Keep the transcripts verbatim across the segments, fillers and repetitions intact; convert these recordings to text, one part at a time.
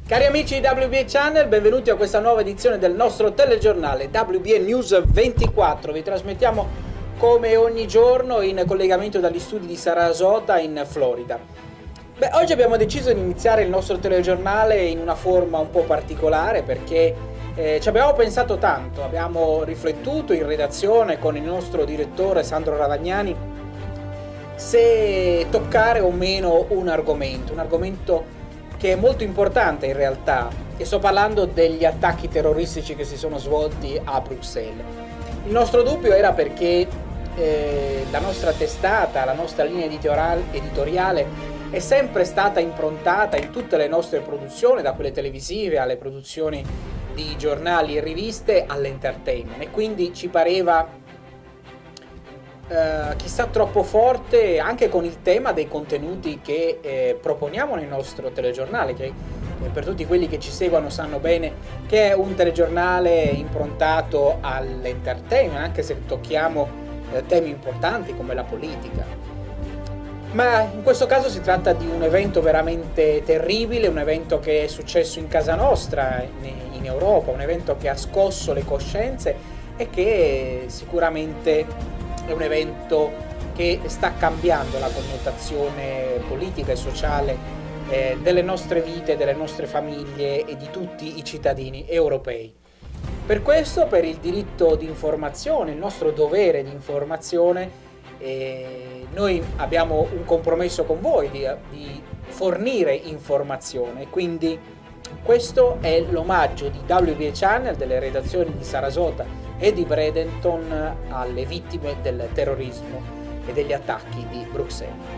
Cari amici di W B A Channel, benvenuti a questa nuova edizione del nostro telegiornale W B A News ventiquattro. Vi trasmettiamo come ogni giorno in collegamento dagli studi di Sarasota in Florida. Beh, oggi abbiamo deciso di iniziare il nostro telegiornale in una forma un po' particolare perché eh, ci abbiamo pensato tanto, abbiamo riflettuto in redazione con il nostro direttore Sandro Ravagnani se toccare o meno un argomento, un argomento che è molto importante in realtà, e sto parlando degli attacchi terroristici che si sono svolti a Bruxelles. Il nostro dubbio era perché eh, la nostra testata, la nostra linea editoriale è sempre stata improntata in tutte le nostre produzioni, da quelle televisive alle produzioni di giornali e riviste all'entertainment, e quindi ci pareva Uh, chissà troppo forte anche con il tema dei contenuti che eh, proponiamo nel nostro telegiornale, che eh, per tutti quelli che ci seguono sanno bene che è un telegiornale improntato all'entertainment, anche se tocchiamo eh, temi importanti come la politica. Ma in questo caso si tratta di un evento veramente terribile, un evento che è successo in casa nostra, in, in Europa, un evento che ha scosso le coscienze e che sicuramente è un evento che sta cambiando la connotazione politica e sociale eh, delle nostre vite, delle nostre famiglie e di tutti i cittadini europei. Per questo, per il diritto di informazione, il nostro dovere di informazione, eh, noi abbiamo un compromesso con voi di, di fornire informazione, quindi questo è l'omaggio di W B A Channel, delle redazioni di Sarasota e di Bradenton, alle vittime del terrorismo e degli attacchi di Bruxelles.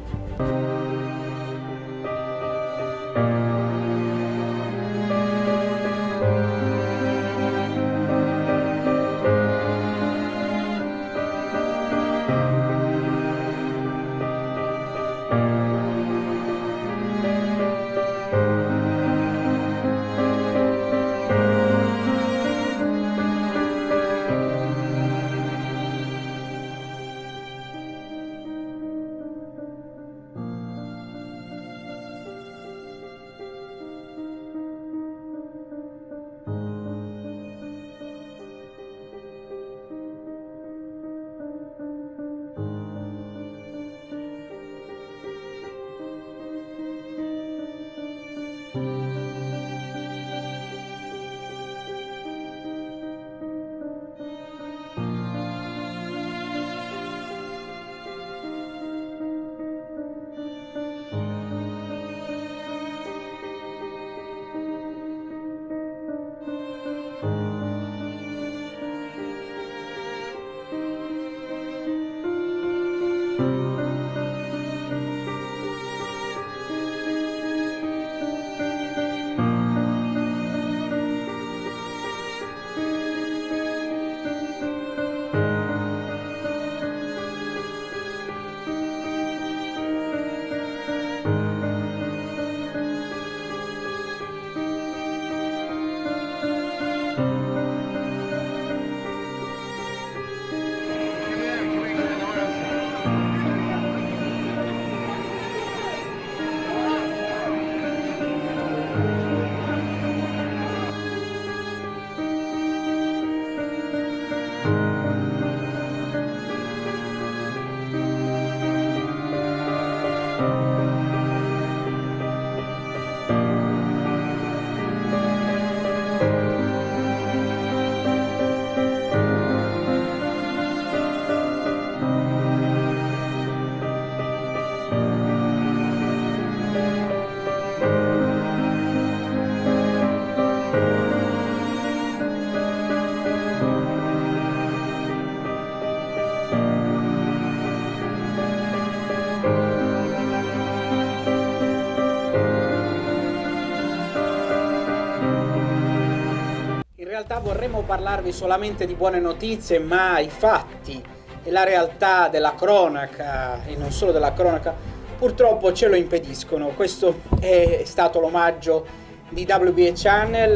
In realtà vorremmo parlarvi solamente di buone notizie, ma i fatti e la realtà della cronaca, e non solo della cronaca, purtroppo ce lo impediscono. Questo è stato l'omaggio di W B A Channel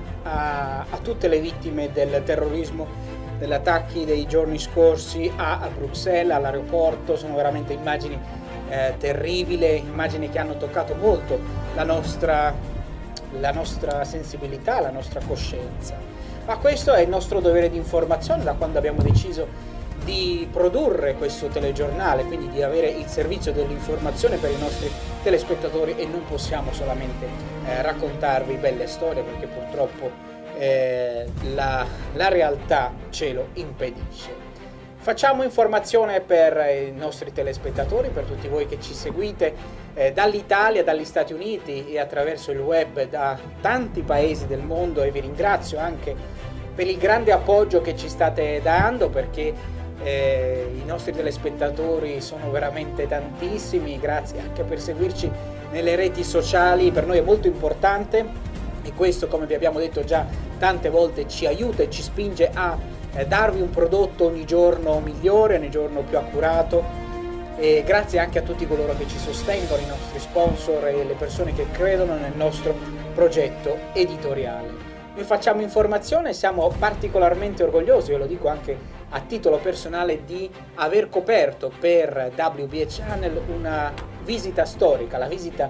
a, a tutte le vittime del terrorismo, degli attacchi dei giorni scorsi a, a Bruxelles, all'aeroporto. Sono veramente immagini eh, terribili, immagini che hanno toccato molto la nostra la nostra sensibilità, la nostra coscienza. Ma questo è il nostro dovere di informazione da quando abbiamo deciso di produrre questo telegiornale, quindi di avere il servizio dell'informazione per i nostri telespettatori, e non possiamo solamente eh, raccontarvi belle storie, perché purtroppo eh, la, la realtà ce lo impedisce. Facciamo informazione per i nostri telespettatori, per tutti voi che ci seguite eh, dall'Italia, dagli Stati Uniti e attraverso il web da tanti paesi del mondo, e vi ringrazio anche per il grande appoggio che ci state dando, perché eh, i nostri telespettatori sono veramente tantissimi. Grazie anche per seguirci nelle reti sociali, per noi è molto importante, e questo, come vi abbiamo detto già tante volte, ci aiuta e ci spinge a eh, darvi un prodotto ogni giorno migliore, ogni giorno più accurato. E grazie anche a tutti coloro che ci sostengono, i nostri sponsor e le persone che credono nel nostro progetto editoriale. Noi facciamo informazione e siamo particolarmente orgogliosi, io lo dico anche a titolo personale, di aver coperto per W B E Channel una visita storica, la visita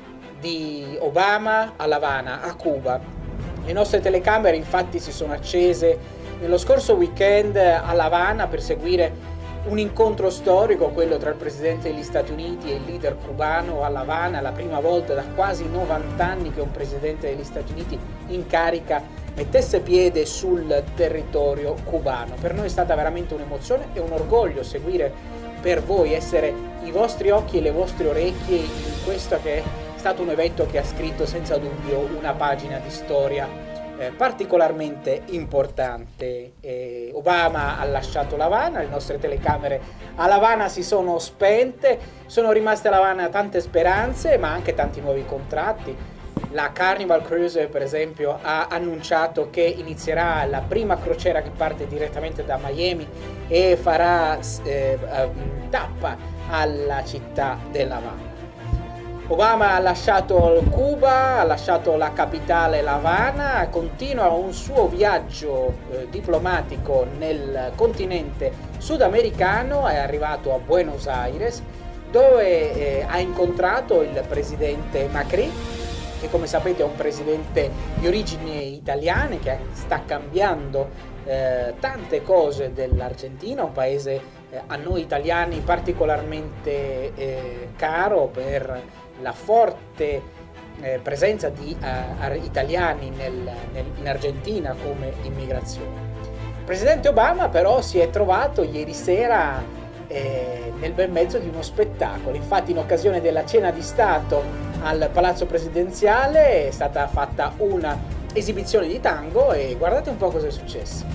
di Obama a La Habana, a Cuba. Le nostre telecamere infatti si sono accese nello scorso weekend a La Habana per seguire un incontro storico, quello tra il presidente degli Stati Uniti e il leader cubano a La Habana, la prima volta da quasi novanta anni che un presidente degli Stati Uniti in carica mettesse piede sul territorio cubano. Per noi è stata veramente un'emozione e un orgoglio seguire per voi, essere i vostri occhi e le vostre orecchie in questo che è stato un evento che ha scritto senza dubbio una pagina di storia eh, particolarmente importante. Eh, Obama ha lasciato La Habana, le nostre telecamere a La Habana si sono spente, sono rimaste a La Habana tante speranze, ma anche tanti nuovi contratti. La Carnival Cruise, per esempio, ha annunciato che inizierà la prima crociera che parte direttamente da Miami e farà eh, tappa alla città della Habana. Obama ha lasciato Cuba, ha lasciato la capitale La Habana, continua un suo viaggio eh, diplomatico nel continente sudamericano, è arrivato a Buenos Aires, dove eh, ha incontrato il presidente Macri, che come sapete è un presidente di origini italiane che sta cambiando eh, tante cose dell'Argentina, un paese eh, a noi italiani particolarmente eh, caro per la forte eh, presenza di eh, italiani nel, nel, in Argentina come immigrazione. Il presidente Obama però si è trovato ieri sera eh, nel bel mezzo di uno spettacolo. Infatti, in occasione della cena di Stato al Palazzo Presidenziale è stata fatta una esibizione di tango, e guardate un po' cosa è successo.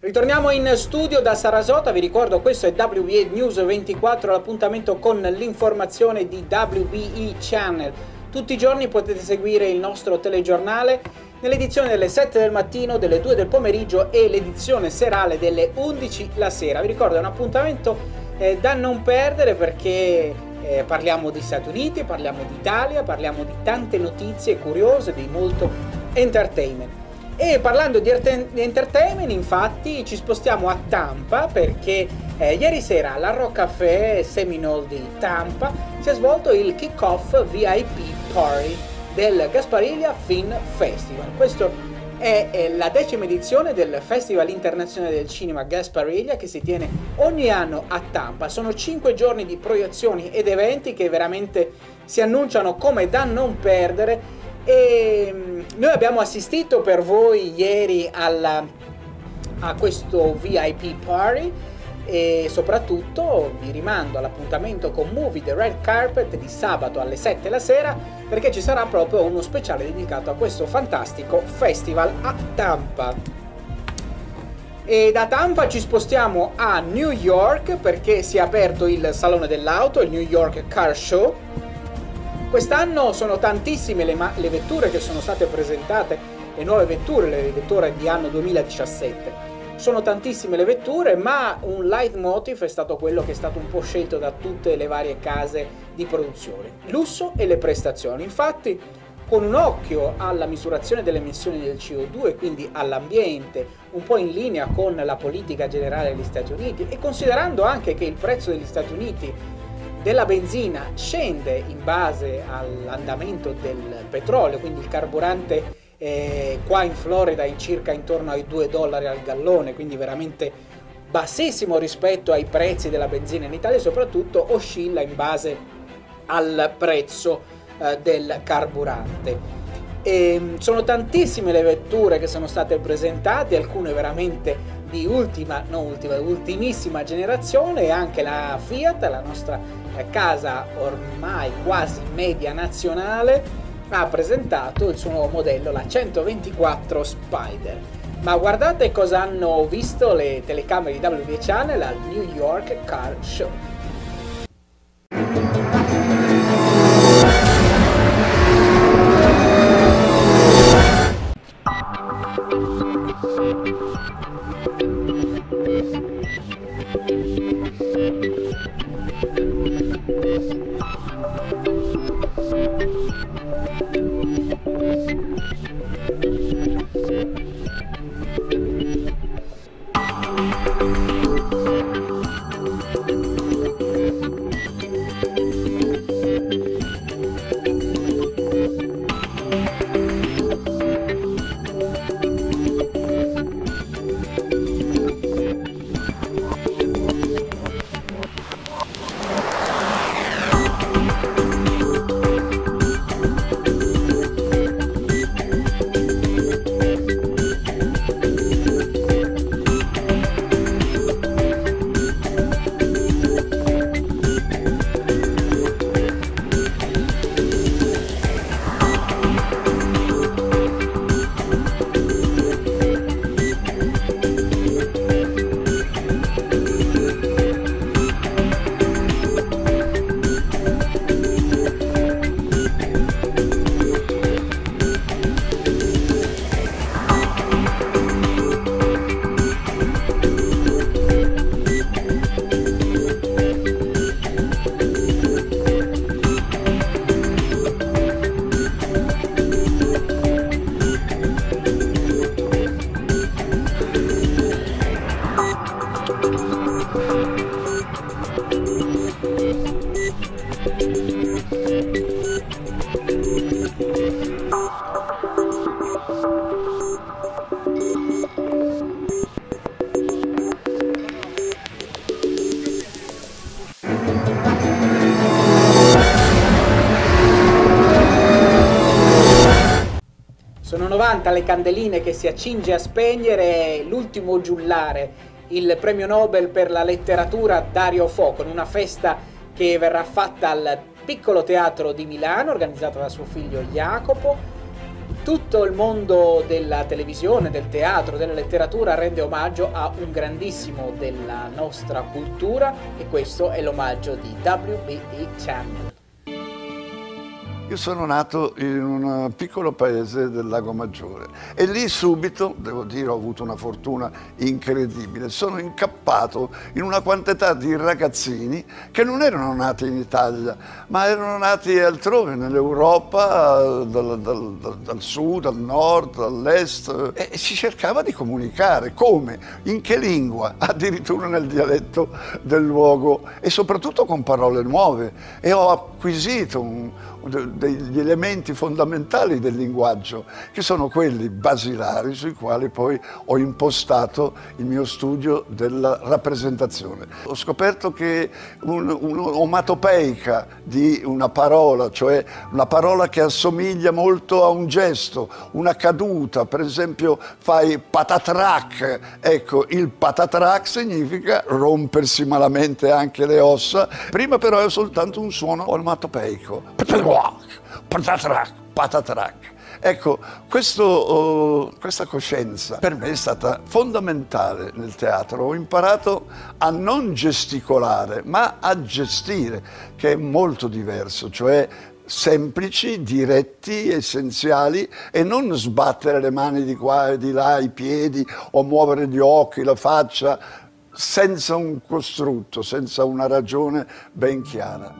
Ritorniamo in studio da Sarasota, vi ricordo questo è W B A News ventiquattro, l'appuntamento con l'informazione di W B E Channel. Tutti i giorni potete seguire il nostro telegiornale nell'edizione delle sette del mattino, delle due del pomeriggio e l'edizione serale delle undici la sera. Vi ricordo è un appuntamento eh, da non perdere perché eh, parliamo di Stati Uniti, parliamo di Italia, parliamo di tante notizie curiose, di molto entertainment. E parlando di entertainment, infatti, ci spostiamo a Tampa perché eh, ieri sera alla Rock Café Seminole di Tampa si è svolto il kick-off V I P Party del Gasparilla Film Festival. Questo è, è la decima edizione del Festival Internazionale del Cinema Gasparilla che si tiene ogni anno a Tampa. Sono cinque giorni di proiezioni ed eventi che veramente si annunciano come da non perdere. E noi abbiamo assistito per voi ieri alla, a questo V I P Party e soprattutto vi rimando all'appuntamento con Movie The Red Carpet di sabato alle sette la sera perché ci sarà proprio uno speciale dedicato a questo fantastico festival a Tampa. E da Tampa ci spostiamo a New York perché si è aperto il Salone dell'Auto, il New York Car Show. Quest'anno sono tantissime le, le vetture che sono state presentate, le nuove vetture, le vetture di anno duemiladiciassette. Sono tantissime le vetture, ma un leitmotiv è stato quello che è stato un po' scelto da tutte le varie case di produzione: lusso e le prestazioni. Infatti, con un occhio alla misurazione delle emissioni del C O due, quindi all'ambiente, un po' in linea con la politica generale degli Stati Uniti e considerando anche che il prezzo degli Stati Uniti della benzina scende in base all'andamento del petrolio, quindi il carburante eh, qua in Florida è circa intorno ai due dollari al gallone, quindi veramente bassissimo rispetto ai prezzi della benzina in Italia, e soprattutto oscilla in base al prezzo eh, del carburante. E sono tantissime le vetture che sono state presentate, alcune veramente di ultima, non ultima, ultimissima generazione, e anche la Fiat, la nostra casa ormai quasi media nazionale, ha presentato il suo nuovo modello, la centoventiquattro Spider. Ma guardate cosa hanno visto le telecamere di W B A Channel al New York Car Show. Sono novanta le candeline che si accinge a spegnere l'ultimo giullare, il premio Nobel per la letteratura Dario Fo, con una festa che verrà fatta al Piccolo Teatro di Milano, organizzata da suo figlio Jacopo. Tutto il mondo della televisione, del teatro, della letteratura rende omaggio a un grandissimo della nostra cultura e questo è l'omaggio di W B E Channel. Io sono nato in un piccolo paese del Lago Maggiore e lì subito, devo dire, ho avuto una fortuna incredibile. Sono incappato in una quantità di ragazzini che non erano nati in Italia, ma erano nati altrove, nell'Europa, dal, dal, dal, dal sud, dal nord, dall'est, e si cercava di comunicare. Come? In che lingua? Addirittura nel dialetto del luogo e soprattutto con parole nuove. E ho acquisito un, degli elementi fondamentali del linguaggio, che sono quelli basilari sui quali poi ho impostato il mio studio della rappresentazione. Ho scoperto che un'omatopeica di una parola, cioè una parola che assomiglia molto a un gesto, una caduta, per esempio fai patatrac, ecco, il patatrac significa rompersi malamente anche le ossa, prima però è soltanto un suono onomatopeico. Patatrac, patatrac. Ecco, questo, uh, questa coscienza per me è stata fondamentale nel teatro. Ho imparato a non gesticolare, ma a gestire, che è molto diverso, cioè semplici, diretti, essenziali, e non sbattere le mani di qua e di là, i piedi, o muovere gli occhi, la faccia, senza un costrutto, senza una ragione ben chiara.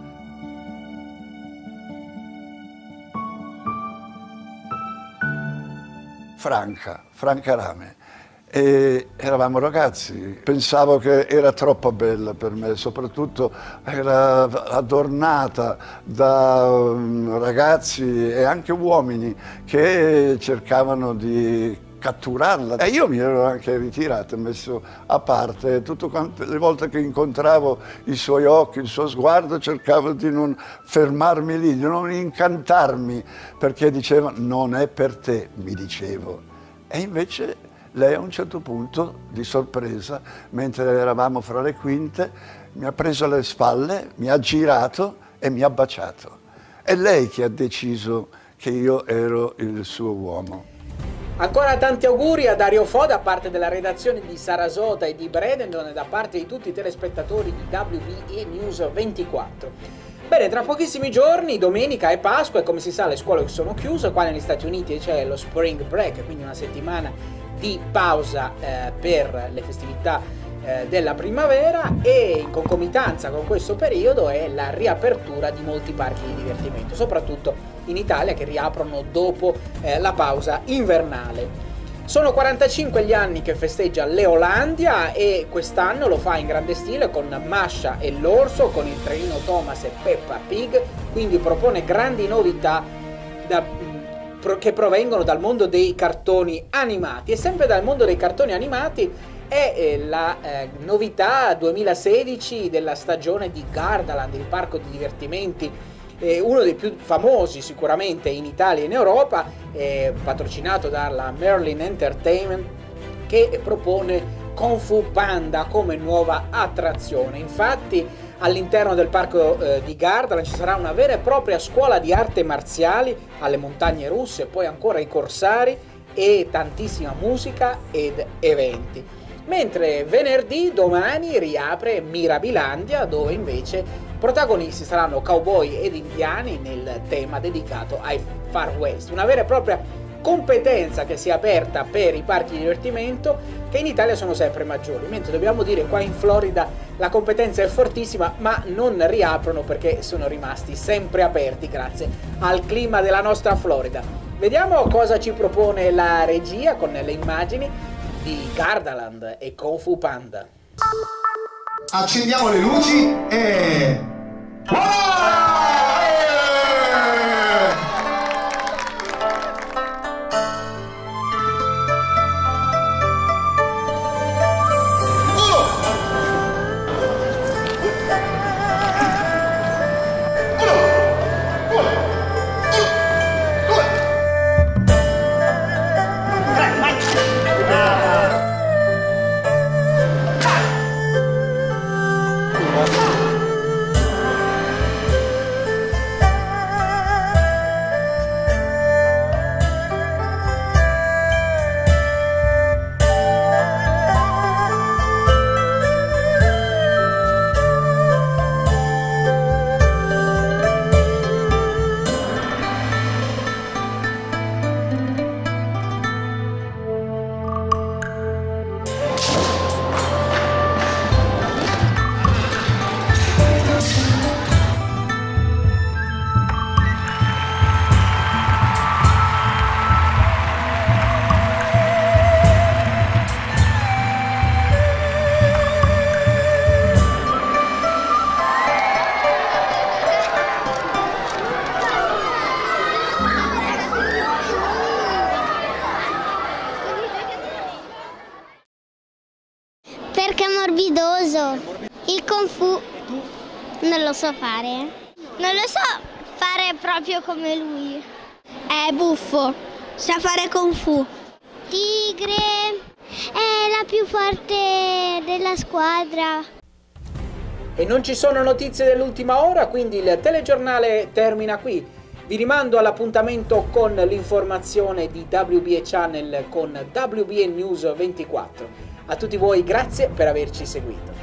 Franca, Franca Rame. E eravamo ragazzi, pensavo che era troppo bella per me, soprattutto era adornata da ragazzi e anche uomini che cercavano di catturarla. E io mi ero anche ritirato, messo a parte. Tutte le volte che incontravo i suoi occhi, il suo sguardo, cercavo di non fermarmi lì, di non incantarmi, perché diceva non è per te, mi dicevo. E invece lei a un certo punto, di sorpresa, mentre eravamo fra le quinte, mi ha preso alle spalle, mi ha girato e mi ha baciato. È lei che ha deciso che io ero il suo uomo. Ancora tanti auguri a Dario Fo da parte della redazione di Sarasota e di Bredendon e da parte di tutti i telespettatori di W B E News ventiquattro. Bene, tra pochissimi giorni, domenica è Pasqua e come si sa le scuole sono chiuse, qua negli Stati Uniti c'è lo Spring Break, quindi una settimana di pausa eh, per le festività eh, della primavera, e in concomitanza con questo periodo è la riapertura di molti parchi di divertimento, soprattutto in Italia, che riaprono dopo eh, la pausa invernale. Sono quarantacinque gli anni che festeggia Leolandia e quest'anno lo fa in grande stile con Masha e l'orso, con il trenino Thomas e Peppa Pig, quindi propone grandi novità da, pro, che provengono dal mondo dei cartoni animati. E sempre dal mondo dei cartoni animati è eh, la eh, novità duemilasedici della stagione di Gardaland, il parco di divertimenti, eh, uno dei più famosi sicuramente in Italia e in Europa, eh, patrocinato dalla Merlin Entertainment, che propone Kung Fu Panda come nuova attrazione. Infatti all'interno del parco eh, di Gardaland ci sarà una vera e propria scuola di arti marziali alle montagne russe, poi ancora i corsari e tantissima musica ed eventi. Mentre venerdì, domani, riapre Mirabilandia, dove invece protagonisti saranno cowboy ed indiani nel tema dedicato ai Far West. Una vera e propria competenza che si è aperta per i parchi di divertimento, che in Italia sono sempre maggiori, mentre dobbiamo dire qua in Florida la competenza è fortissima, ma non riaprono perché sono rimasti sempre aperti grazie al clima della nostra Florida. Vediamo cosa ci propone la regia con le immagini di Gardaland e Kung Fu Panda. Accendiamo le luci e... Voilà! lo so fare. Non lo so fare proprio come lui. È buffo, sa fare Kung Fu. Tigre è la più forte della squadra. E non ci sono notizie dell'ultima ora, quindi il telegiornale termina qui. Vi rimando all'appuntamento con l'informazione di W B E Channel con W B E News ventiquattro. A tutti voi grazie per averci seguito.